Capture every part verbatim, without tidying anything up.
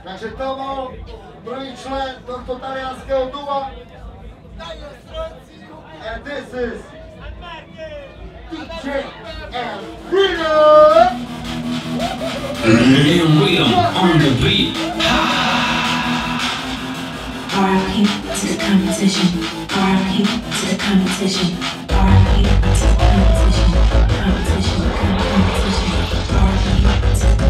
Takže to bol prvý člen tohto talianského dua. And this is D J Enrythm. Enrythm on the beat. R I P to the competition. R I P to the competition. R I P to the competition. Competition, competition. R I P to the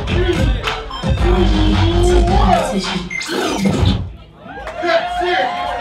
That's it!